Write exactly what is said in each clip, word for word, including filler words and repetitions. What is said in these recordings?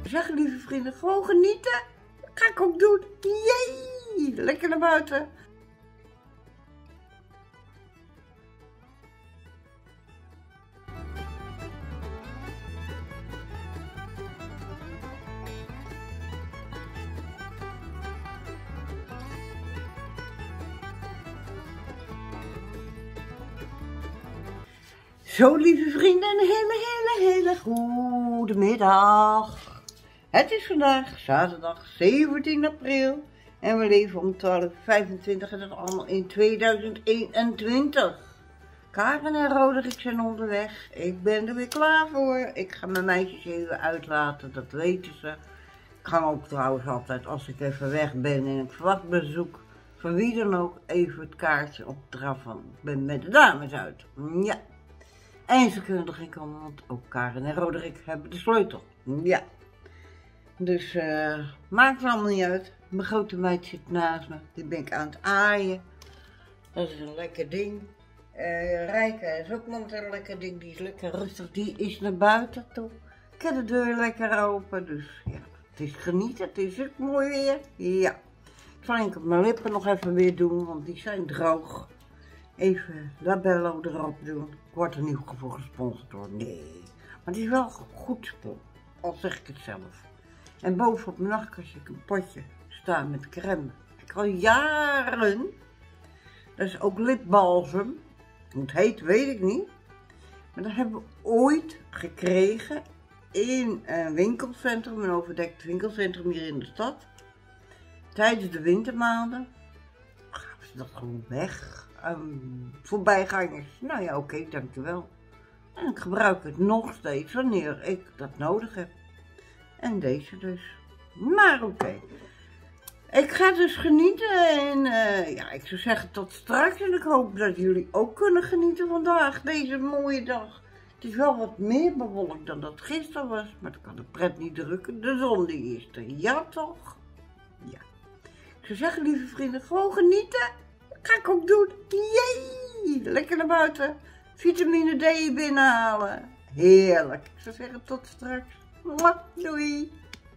zeggen, lieve vrienden, gewoon genieten. Dat ga ik ook doen. Jee! Lekker naar buiten. Zo, lieve vrienden, een hele, hele, hele goede middag. Het is vandaag zaterdag zeventien april en we leven om twaalf vijfentwintig en dat allemaal in tweeduizend eenentwintig. Karen en Roderick zijn onderweg. Ik ben er weer klaar voor. Ik ga mijn meisjes even uitlaten, dat weten ze. Ik ga ook trouwens altijd, als ik even weg ben en ik verwacht bezoek, van wie dan ook, even het kaartje opdragen van ik ben met de dames uit. Ja. En ze kunnen er geen komen, want ook Karen en Roderick hebben de sleutel. Ja. Dus uh, maakt het allemaal niet uit. Mijn grote meid zit naast me. Die ben ik aan het aaien. Dat is een lekker ding. Uh, Rijke is ook nog een lekker ding. Die is lekker rustig. Die is naar buiten toe. Ik heb de deur lekker open. Dus ja, het is genieten. Het is ook mooi weer. Ja. Ik zal enkel mijn lippen nog even weer doen, want die zijn droog. Even labello erop doen. Ik word er niet voor gesponsord door. Nee. Maar het is wel goed spul. Al zeg ik het zelf. En bovenop mijn nachtkastje heb ik een potje staan met crème. Ik al jaren. Dat is ook lipbalsem. Hoe het heet weet ik niet. Maar dat hebben we ooit gekregen in een winkelcentrum. Een overdekt winkelcentrum hier in de stad. Tijdens de wintermaanden. Gaven ze dat gewoon weg. Um, voorbijgangers. Nou ja, oké, okay, dankjewel. En ik gebruik het nog steeds wanneer ik dat nodig heb. En deze dus. Maar oké. Okay. Ik ga dus genieten en uh, ja, ik zou zeggen tot straks. En ik hoop dat jullie ook kunnen genieten vandaag, deze mooie dag. Het is wel wat meer bewolkt dan dat gisteren was, maar dat kan de pret niet drukken. De zon die is er, ja toch? Ja. Ik zou zeggen, lieve vrienden, gewoon genieten. Ga ik ook doen. Jee! Lekker naar buiten. Vitamine D binnenhalen. Heerlijk. Ik zou zeggen tot straks. Doei!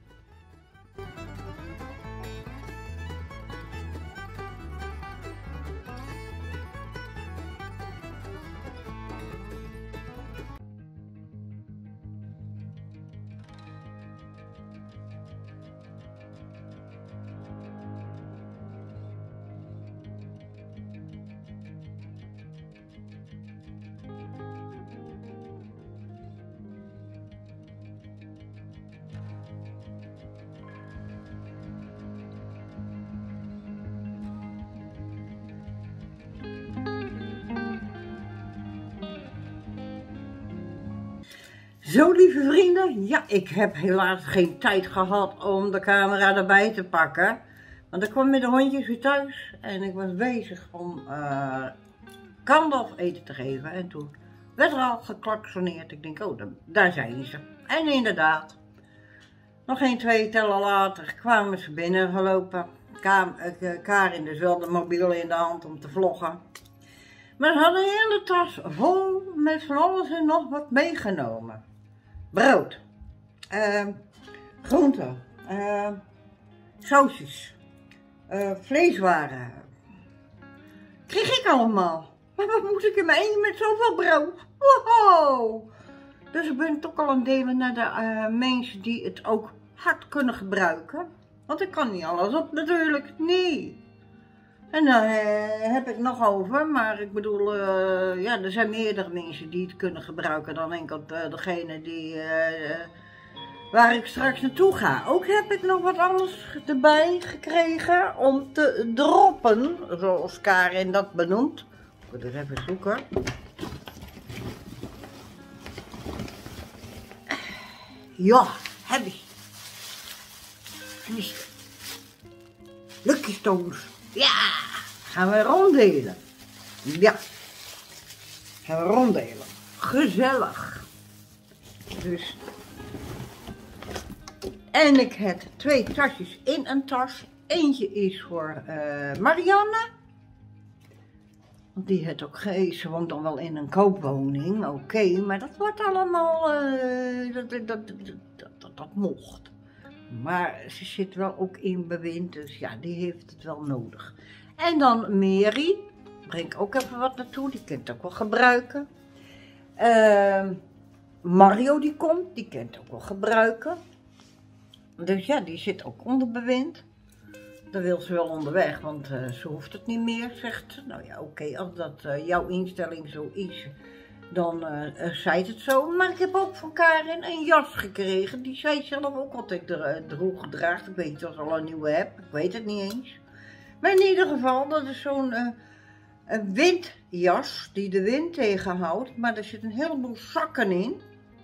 Zo, lieve vrienden, ja, ik heb helaas geen tijd gehad om de camera erbij te pakken. Want ik kwam met de hondjes weer thuis en ik was bezig om uh, Gandalf eten te geven. En toen werd er al geklaksoneerd. Ik denk, oh, daar zijn ze. En inderdaad, nog geen twee tellen later kwamen ze binnen gelopen. Karin dus wel de mobiel in de hand om te vloggen. Maar ze hadden een hele tas vol met van alles en nog wat meegenomen. Brood, uh, groenten, uh, sausjes, uh, vleeswaren. Kreeg ik allemaal. Maar wat moet ik in mijn eentje met zoveel brood? Wow! Dus ik ben toch al aan het delen naar de uh, mensen die het ook hard kunnen gebruiken. Want ik kan niet alles op natuurlijk, nee. En dan uh, heb ik nog over, maar ik bedoel, uh, ja, er zijn meerdere mensen die het kunnen gebruiken dan enkel uh, degene die, uh, uh, waar ik straks naartoe ga. Ook heb ik nog wat anders erbij gekregen om te droppen, zoals Karin dat benoemt. Ik moet er even zoeken. Ja, heb ik. Lucky Stones. Ja, gaan we ronddelen. Ja, gaan we ronddelen. Gezellig. Dus. En ik heb twee tasjes in een tas. Eentje is voor uh, Marianne. Want die heeft ook geen, ze woont dan wel in een koopwoning, oké, okay, maar dat wordt allemaal, uh, dat, dat, dat, dat, dat, dat mocht. Maar ze zit wel ook in bewind, dus ja, die heeft het wel nodig. En dan Mary, breng ook even wat naartoe, die kunt het ook wel gebruiken. Uh, Mario die komt, die kunt het ook wel gebruiken. Dus ja, die zit ook onder bewind. Dan wil ze wel onderweg, want uh, ze hoeft het niet meer, zegt ze. Nou ja, oké, okay, als dat uh, jouw instelling zo is, dan uh, uh, zei het zo. Maar ik heb ook van Karin een jas gekregen, die zij zelf ook altijd droeg gedraagt. Ik weet niet of ze al een nieuwe heb, ik weet het niet eens. Maar in ieder geval, dat is zo'n uh, een windjas die de wind tegenhoudt, maar er zit een heleboel zakken in.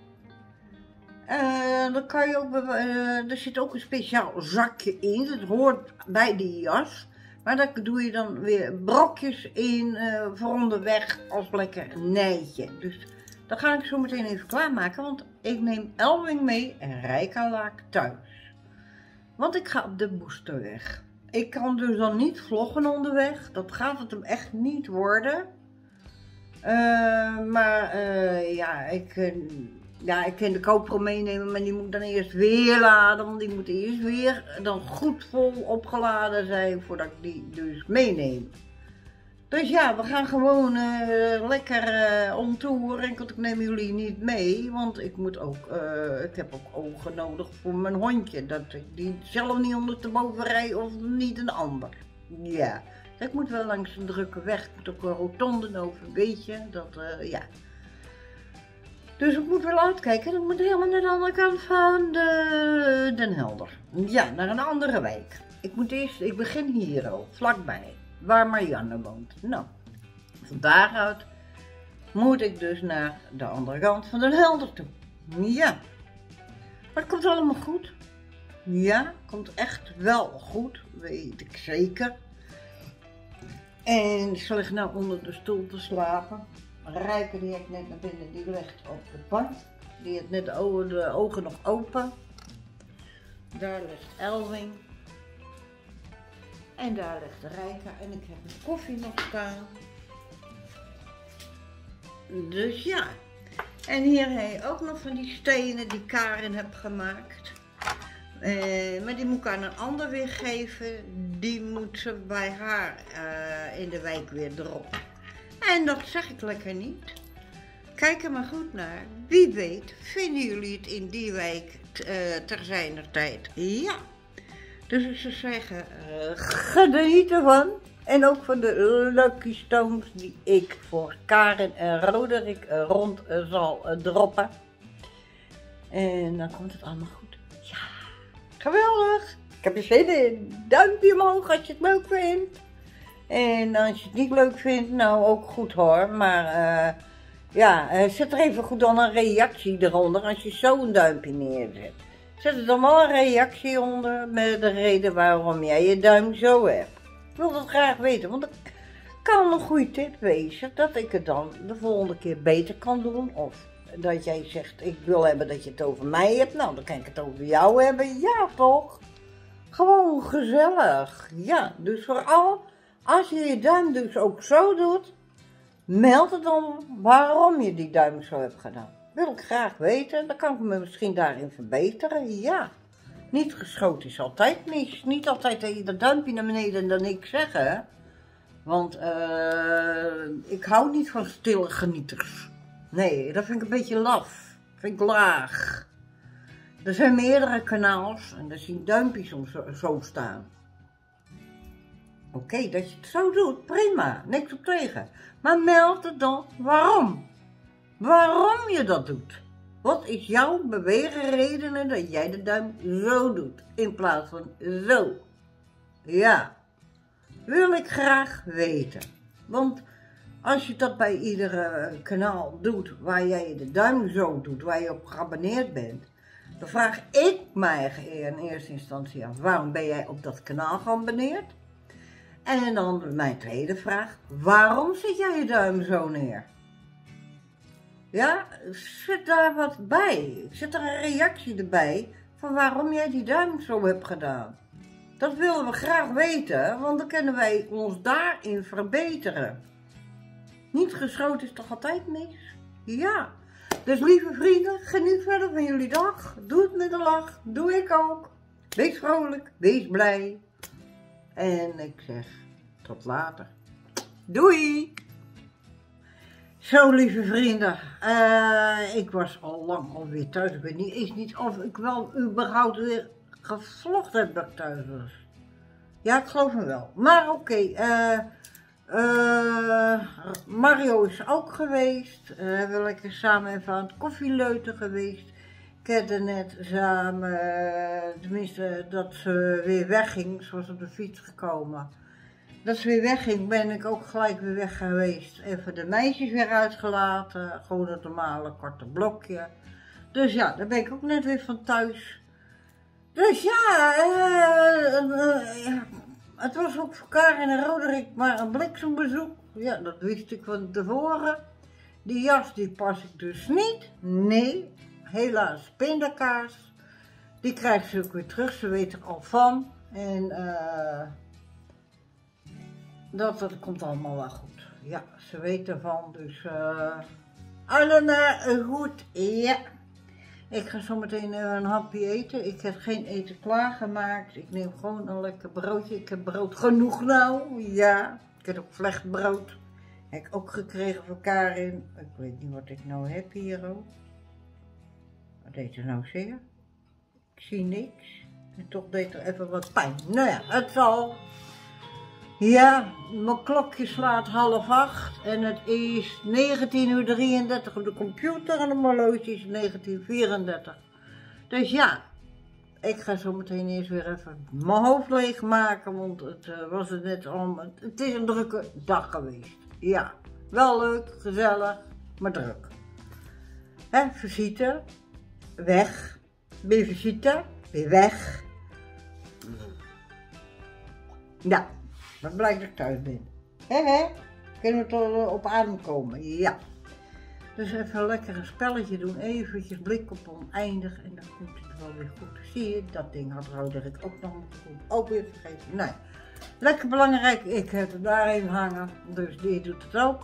Uh, dan kan je ook, uh, er zit ook een speciaal zakje in, dat hoort bij die jas. Maar daar doe je dan weer brokjes in uh, voor onderweg als lekker nijtje. Dus dat ga ik zo meteen even klaarmaken, want ik neem Elwing mee en Rijka Laak thuis. Want ik ga op de boosterweg. Ik kan dus dan niet vloggen onderweg, dat gaat het hem echt niet worden. Uh, maar uh, ja, ik... Uh, Ja, ik kan de GoPro meenemen, maar die moet dan eerst weer laden, want die moet eerst weer dan goed vol opgeladen zijn voordat ik die dus meeneem. Dus ja, we gaan gewoon uh, lekker uh, on tour en ik neem jullie niet mee, want ik moet ook, uh, ik heb ook ogen nodig voor mijn hondje, dat ik die zelf niet ondersteboven rijd of niet een ander. Ja, ik moet wel langs een drukke weg, ik moet ook een rotonde over, weet je, dat uh, ja. Dus ik moet wel uitkijken, ik moet helemaal naar de andere kant van de, Den Helder. Ja, naar een andere wijk. Ik moet eerst, ik begin hier ook, vlakbij, waar Marianne woont. Nou, van daaruit moet ik dus naar de andere kant van Den Helder toe. Ja, maar het komt allemaal goed. Ja, komt echt wel goed, weet ik zeker. En ze ligt nou onder de stoel te slapen. Rijka die heb ik net naar binnen, die ligt op de bank. Die heeft net de ogen, de ogen nog open. Daar ligt Elwing. En daar ligt Rijka. En ik heb een koffie nog staan. Dus ja. En hier heb je ook nog van die stenen die Karin heb gemaakt. Uh, maar die moet ik aan een ander weer geven. Die moet ze bij haar uh, in de wijk weer droppen. En dat zeg ik lekker niet. Kijk er maar goed naar. Wie weet vinden jullie het in die wijk uh, ter zijner tijd. Ja. Dus ik zou zeggen, uh, geniet ervan. En ook van de Lucky Stones die ik voor Karin en Roderick uh, rond uh, zal uh, droppen. En dan komt het allemaal goed. Ja, geweldig. Ik heb er zin in. Duimpje omhoog als je het leuk vindt. En als je het niet leuk vindt, nou ook goed hoor. Maar uh, ja, uh, zet er even goed dan een reactie eronder als je zo een duimpje neerzet. Zet er dan wel een reactie onder met de reden waarom jij je duim zo hebt. Ik wil dat graag weten, want het kan een goede tip wezen dat ik het dan de volgende keer beter kan doen. Of dat jij zegt, ik wil hebben dat je het over mij hebt. Nou, dan kan ik het over jou hebben. Ja, toch? Gewoon gezellig. Ja, dus vooral als je je duim dus ook zo doet, meld het dan waarom je die duim zo hebt gedaan. Wil ik graag weten, dan kan ik me misschien daarin verbeteren. Ja, niet geschoten is altijd mis. Niet altijd tegen dat duimpje naar beneden en dan niks zeggen. Want uh, ik hou niet van stille genieters. Nee, dat vind ik een beetje laf. Vind ik laag. Er zijn meerdere kanaals en daar zien duimpjes soms zo, zo staan. Oké, okay, dat je het zo doet, prima, niks op tegen. Maar meld het dan waarom. Waarom je dat doet. Wat is jouw beweegredenen dat jij de duim zo doet, in plaats van zo? Ja, wil ik graag weten. Want als je dat bij iedere kanaal doet, waar jij de duim zo doet, waar je op geabonneerd bent, dan vraag ik mij in eerste instantie af, waarom ben jij op dat kanaal geabonneerd? En dan mijn tweede vraag, waarom zet jij je duim zo neer? Ja, zet daar wat bij. Zet er een reactie erbij van waarom jij die duim zo hebt gedaan. Dat willen we graag weten, want dan kunnen wij ons daarin verbeteren. Niet geschoten is toch altijd mis? Ja. Dus lieve vrienden, geniet verder van jullie dag. Doe het met een lach. Doe ik ook. Wees vrolijk, wees blij. En ik zeg tot later. Doei! Zo, lieve vrienden, uh, ik was al lang alweer thuis. Ik weet niet eens niet of ik wel überhaupt weer gevlogd heb dat ik thuis was. Ja, ik geloof me wel. Maar oké, okay, uh, uh, Mario is ook geweest. Uh, we hebben lekker samen even aan het koffieleuten geweest. Ik heb er net samen, uh, tenminste dat ze weer wegging, ze was op de fiets gekomen. Dat ze weer wegging, ben ik ook gelijk weer weg geweest. Even de meisjes weer uitgelaten, gewoon het normale korte blokje. Dus ja, daar ben ik ook net weer van thuis. Dus ja, uh, uh, uh, het was ook voor Karin en Roderick maar een bliksembezoek. Ja, dat wist ik van tevoren. Die jas die pas ik dus niet. Nee, helaas pindakaas. Die krijgt ze ook weer terug, ze weet er al van. En uh, dat, dat komt allemaal wel goed. Ja, ze weet ervan, dus uh, allemaal goed. Ja. Ik ga zo meteen een hapje eten. Ik heb geen eten klaargemaakt. Ik neem gewoon een lekker broodje. Ik heb brood genoeg nou. Ja, ik heb ook vlechtbrood. Heb ik ook gekregen van Karin. Ik weet niet wat ik nou heb hier ook. Wat deed er nou zeer? Ik zie niks. En toch deed er even wat pijn. Nou ja, het zal. Ja, mijn klokje slaat half acht en het is negentien uur drieëndertig op de computer en op mijn horloge is negentien vierendertig. Dus ja, ik ga zo meteen eerst weer even mijn hoofd leegmaken, want het uh, was het net al. Het is een drukke dag geweest. Ja, wel leuk, gezellig, maar druk. Hè, visite, weg, weer visite, weer weg. Ja. Maar blijkt dat ik thuis ben. Hé hé, kunnen we toch op adem komen? Ja. Dus even lekker een spelletje doen, eventjes blik op oneindig en dan komt het wel weer goed. Zie je, dat ding had Roderick ook nog moeten doen. Ook weer vergeten. Nee, lekker belangrijk, ik heb het daarin hangen, dus die doet het ook.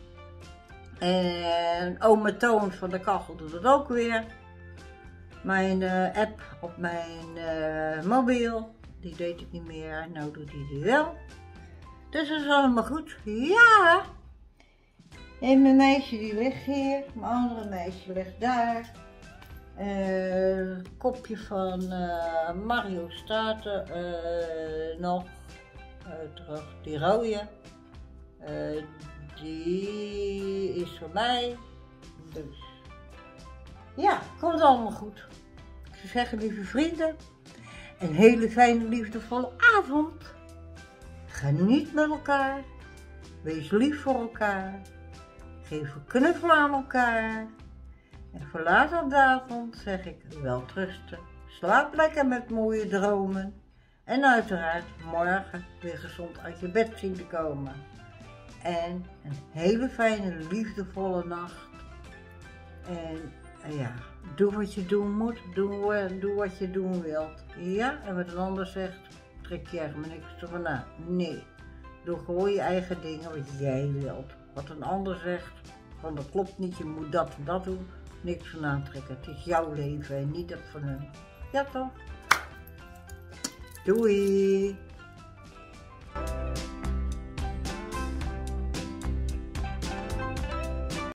En ome Toon van de kachel doet het ook weer. Mijn uh, app op mijn uh, mobiel, die deed ik niet meer, nou doet hij die wel. Dus dat is allemaal goed. Ja! En mijn meisje die ligt hier, mijn andere meisje ligt daar. Uh, het kopje van uh, Mario staat er uh, nog uh, terug. Die rode, uh, die is voor mij. Dus ja, komt allemaal goed. Ik zou zeggen, lieve vrienden, een hele fijne, liefdevolle avond. Geniet met elkaar, wees lief voor elkaar, geef een knuffel aan elkaar. En voor later op de avond zeg ik welterusten, slaap lekker met mooie dromen. En uiteraard morgen weer gezond uit je bed zien te komen. En een hele fijne, liefdevolle nacht. En ja, doe wat je doen moet, doe, doe wat je doen wilt. Ja, en wat een ander zegt, trek je echt maar niks ervan aan. Nee, doe gewoon je eigen dingen wat jij wilt. Wat een ander zegt, van dat klopt niet, je moet dat en dat doen, niks van aantrekken. Het is jouw leven en niet dat van hun. Ja toch? Doei!